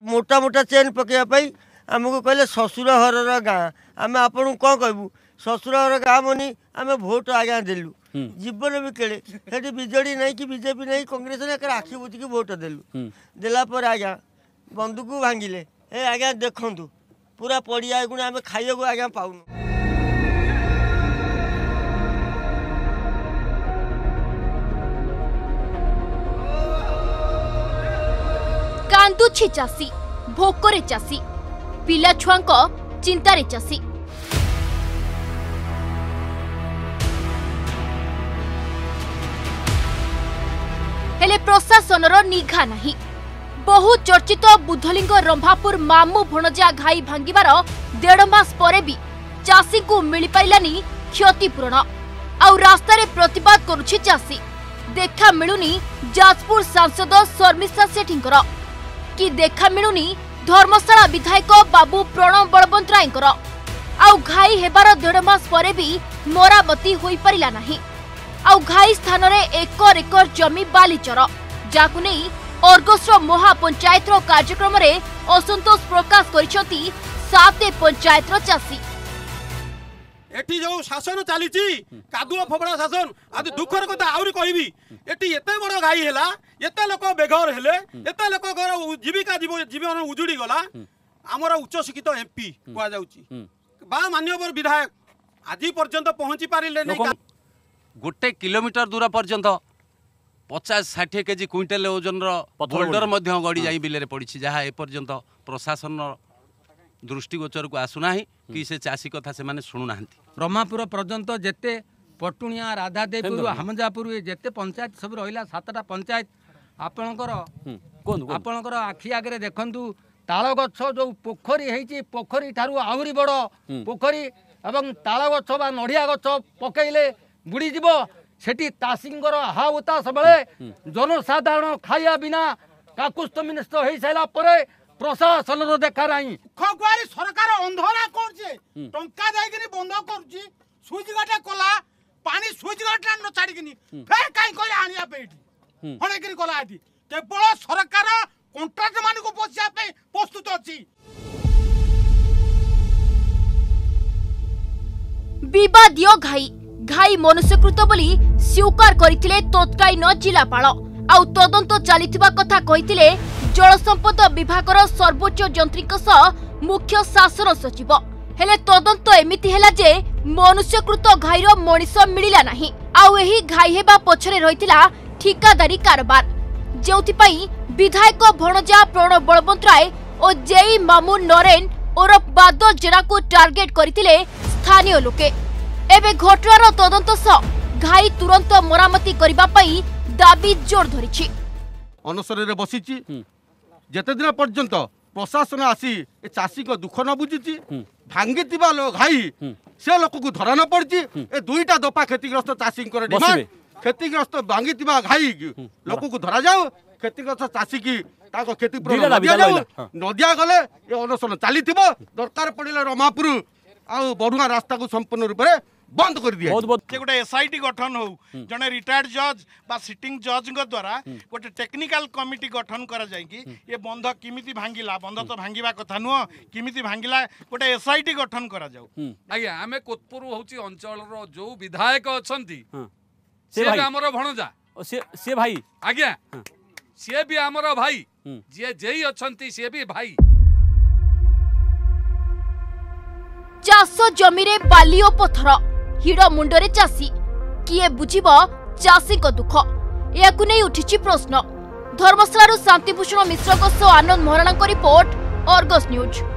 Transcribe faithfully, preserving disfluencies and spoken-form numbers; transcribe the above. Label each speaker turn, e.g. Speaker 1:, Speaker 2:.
Speaker 1: मोटा मोटा चेन पकड़ाई आमको कहले ससुर घर गाँ आम आपन कौन कहूँ ससुर घर गाँ मनी आम भोट आज्ञा देलु जीवन भी केड़े से विजेडी नहीं कि बीजेपी नहीं कांग्रेस आखि बुझिकी भोट देलु देलापर आज्ञा बंदूक भांगिले ए आज्ञा देखु पूरा पड़िया गुण आम खाइबू आज्ञा पाऊनु।
Speaker 2: कांदुछि चाषी भोकरे चाषी पिला छुआंक चिंतारे चाषी हेले प्रशासनर निघा नाही। बहु चर्चित बुधलिंग रंभापुर मामू भणजा घाई भांगिबार डेढ़ मास परे भी चाषी को मिल पाइलानी क्षतिपूरण आउ रास्तारे प्रतिवाद करुछि चाषी। देखा मिलुनी जाजपुर सांसद शर्मिष्ठा सेठींकर कि देखा मिलुनी धर्मशाला विधायक बाबू प्रणव बलवंतरायकर आउ घाई हेबार डेढ़ मास परे भी मरामती होई परिला नाही। आउ घाई स्थान रे एकर एकर जमी बालीचर जाकु नहीं अर्गसर महापंचायतर कार्यक्रम रे असंतोष प्रकाश करिसंती सात पंचायतर चाषी।
Speaker 3: एटी जो शासन चली कादुआ फोपड़ा शासन आज दुखर कथा आउरी कहबी एटी एते बड़ घाई हैला एते लोक बेघर हेले एते लोक घर जीविका जीवन उजुड़ी गला आमर उच्च शिक्षित एमपी कह जाउची बा मान्यवर विधायक आज पर्यंत पहुंची पारिले नै।
Speaker 4: गोटे किलोमीटर दूर पर्यंत पचास षाठी केजी क्विंटाल ओजन बोल्डर गड़ी जा बिल पड़ी जहाँ एपर्यंत प्रशासन दृष्टिगोचर को आसुना कि से चाषी कथा से माने शुणुना।
Speaker 5: ब्रह्मापुर पर्यंत जेते पटुणिया राधादेवपुर हमजापुर जेते पंचायत सब रहा सातटा पंचायत आपणकर आपणकर आखि आगे देखु ताल गछ जो पोखरी है पोखरी ठारू आहरी बड़ पोखरी एवं ताल गछ बा नड़िया गछ पकईले बुड़ीज सेठी तासींगर हाउतास बेले जनसाधारण खाइया बिना काकुस्त मिनिस्त हो सारा पर प्रशासन देखा नहीं
Speaker 3: खगुआरी सरकार अंधरा करछे टंका देइकनी बंद करछि सुइच गाटा कला पानी सुइच गाटा न छाड़िकनी फेर काई कोइ आनिया पेठी हणेकरी कला आदि केवल सरकार कॉन्ट्रैक्ट मान को पोछिया पे प्रस्तुत अछि।
Speaker 2: विवादीय घाई घाई मनुष्यकृत बोली स्वीकार करथिले तत्कालीन जिलापाल आउ तदंत चलिथिबा कथा कहिथिले जल संपद विभागर सर्वोच्च जंत्रीक सह मुख्य शासन सचिव। हेले तदंत एमिति हेला जे मनुष्यकृत घाईर मनीष मिलिला नाही आउ एही घाई हेबा पछरे रहितिला ठिकादारी कारोबार जेउथि पई विधायक भणजा प्रणव बलवंतराय और जेई मामू नरेन ओरफ बादल जेरा को टार्गेट करथिले स्थानीय लोके। एबे घटनार तदंत सह घाई तुरंत मरामती करबा पई दाबी जोर धरिछि।
Speaker 3: अनसरे बसिछि जेते दिन पर्यंत प्रशासन आसी ए चाषी को दुख न बुझिछि भांगी लो घाई से लोक को धरा न पड़छि ए दुईटा दफा क्षतिग्रस्त चाषी डिमांड क्षतिग्रस्त भांगी घाई लोक को धरा जाओ क्षतिग्रस्त चाषी की ताको खेती नदिया गले ए अनशन चली दरकार पड़े रमापुर आ बड़ुआ रास्ता को संपूर्ण रूप से बंद कर दिया गोटे एसआईटी गठन हो जने रिटायर्ड जज बा सिटिंग जज द्वारा गोटे टेक्निकल कमिटी गठन करा जायकी ये बंध किमिति भांगिला बंध तो भांगिबा कथा नुह किमिति भांगिला गोटे एसआईटी गठन करा जाऊ।
Speaker 6: आज्ञा आमे कोतपुर होची अंचल रो जो विधायक अछंती से हमर भणजा से से भाई आज्ञा से भी हमर भाई जे जेई अछंती से भी भाई।
Speaker 2: चाष जमी रे बाली और पथर हिड़ मुंडरे चाषी किए बुझिब चाषी को दुख याकु नहीं उठिछि प्रश्न। Dharmasala Shantibhushan Mishra Anand Maharana report Argus news.